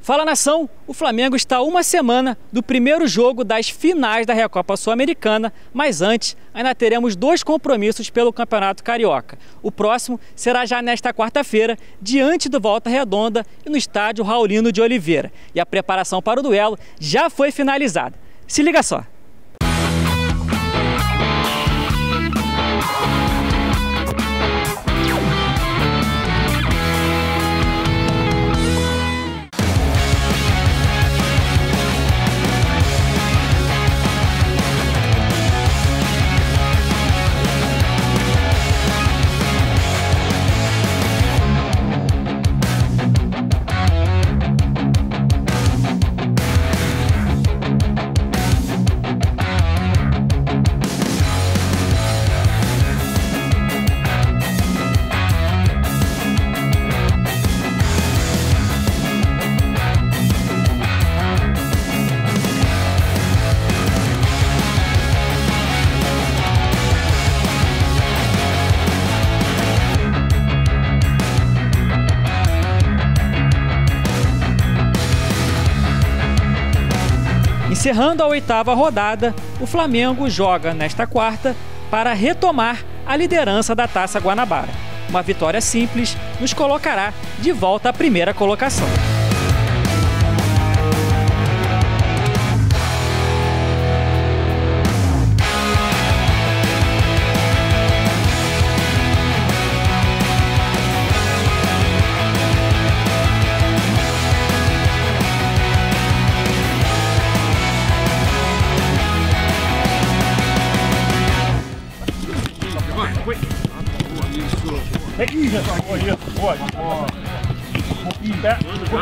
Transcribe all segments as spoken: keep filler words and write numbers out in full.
Fala, nação! O Flamengo está a uma semana do primeiro jogo das finais da Recopa Sul-Americana, mas antes ainda teremos dois compromissos pelo Campeonato Carioca. O próximo será já nesta quarta-feira, diante do Volta Redonda e no estádio Raulino de Oliveira. E a preparação para o duelo já foi finalizada. Se liga só! Encerrando a oitava rodada, o Flamengo joga nesta quarta para retomar a liderança da Taça Guanabara. Uma vitória simples nos colocará de volta à primeira colocação. Isso, boa, boa, boa. Um pouquinho, pé.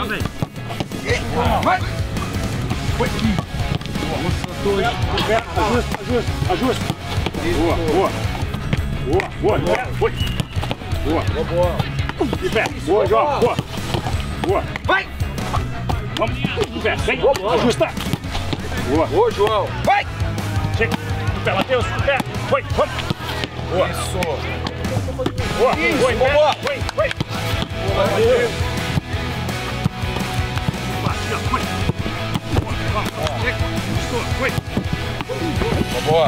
Vai. Foi. Boa. Ajusta, ajusta, ajusta. Boa, boa. Boa, boa. Foi. Boa. Boa, boa. De pé. Boa, João. Boa. Boa. Vai. Vamos. De pé. Vem. Ajusta. Boa. Boa, João. Vai. Chega. De pé, Matheus. De pé. Foi. Vamos. Boa. Isso. Boa, isso, foi, boa, boa, foi, foi. Boa, valeu. Foi. Foi. Boa.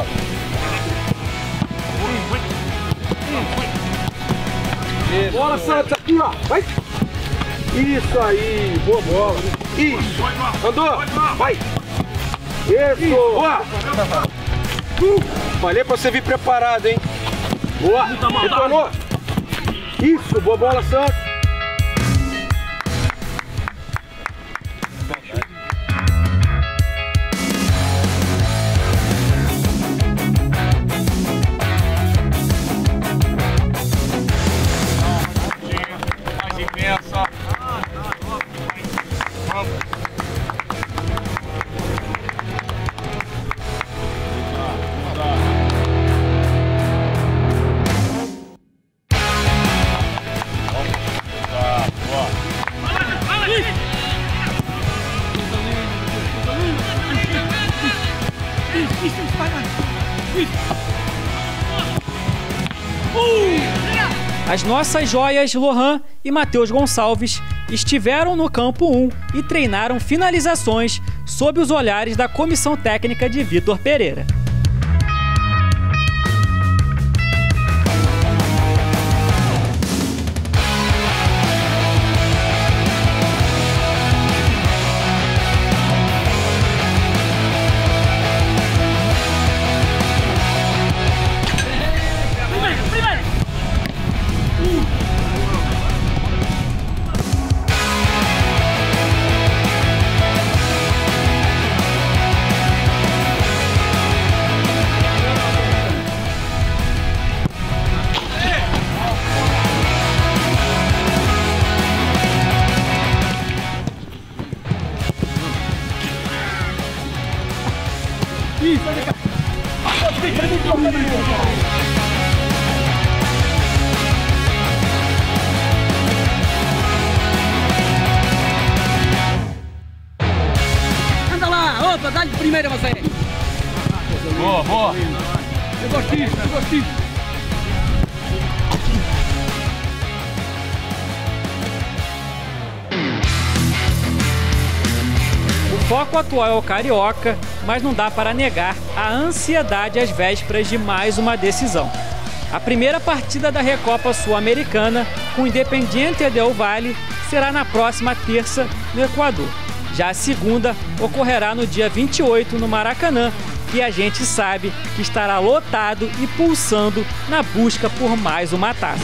Foi. Bola, Santos, aqui, ó. Vai. Isso aí, boa bola. Isso. Andou. Vai. Isso. Boa. Falei pra você vir preparado, hein. Boa. Retornou. Isso, boa bola, Santos. Mais imensa. Vamos. As nossas joias Lohan e Matheus Gonçalves estiveram no campo um e treinaram finalizações sob os olhares da comissão técnica de Vitor Pereira. Anda lá, opa, dá de primeira você. Boa, boa. Eu gosto disso, eu gosto disso. foco atual é o Carioca, mas não dá para negar a ansiedade às vésperas de mais uma decisão. A primeira partida da Recopa Sul-Americana com o Independiente Del Valle será na próxima terça no Equador. Já a segunda ocorrerá no dia vinte e oito no Maracanã, que a gente sabe que estará lotado e pulsando na busca por mais uma taça.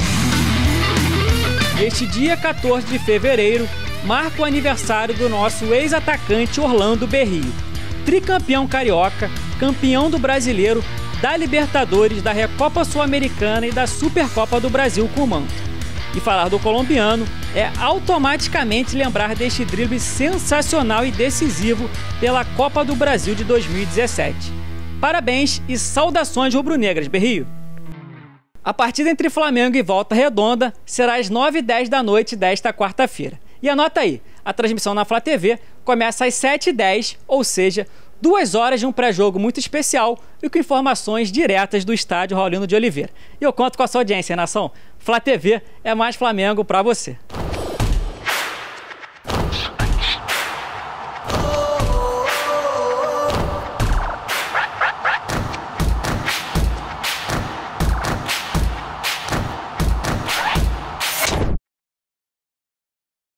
Neste dia quatorze de fevereiro, marca o aniversário do nosso ex-atacante Orlando Berrio, tricampeão carioca, campeão do Brasileiro, da Libertadores, da Recopa Sul-Americana e da Supercopa do Brasil com o manto. E falar do colombiano é automaticamente lembrar deste drible sensacional e decisivo pela Copa do Brasil de dois mil e dezessete. Parabéns e saudações rubro-negras, Berrio! A partida entre Flamengo e Volta Redonda será às nove e dez da noite desta quarta-feira. E anota aí, a transmissão na Flá T V começa às sete e dez, ou seja, duas horas de um pré-jogo muito especial e com informações diretas do estádio Raulino de Oliveira. E eu conto com a sua audiência, nação. Flá T V é mais Flamengo para você.